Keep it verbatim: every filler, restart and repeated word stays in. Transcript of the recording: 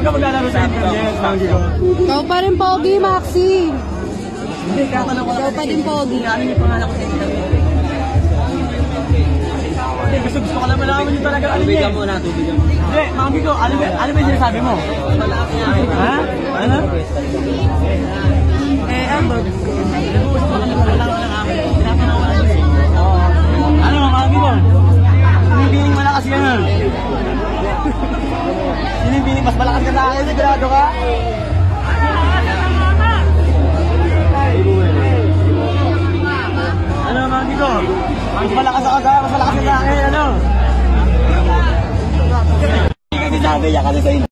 ka maglalaro sa internet, Manggi ko. Ikaw pa rin pogi, Maxi. Hindi, katanong ko lang. Ikaw pa din pogi. Ano yung pangalan ko sa internet? Hindi, gusto gusto ko lang malaman nyo talaga. Tubigan mo na, tubigan mo. Hindi, Manggi ko, ano ba ano ba yung sinasabi mo? Ha? Ano? Eh, ano? Nag-uusap ko lang lang lang amin. Pinapanawalan ko. Ano, Manggi ko? Binibining malakas ka na. Binibining, mas malakas ka sa akin, sigurado ka? Ano, Manggi ko? Mas malakas ako sa, mas malakas ka sa akin, ano? Hindi kasi sabi niya kasi sa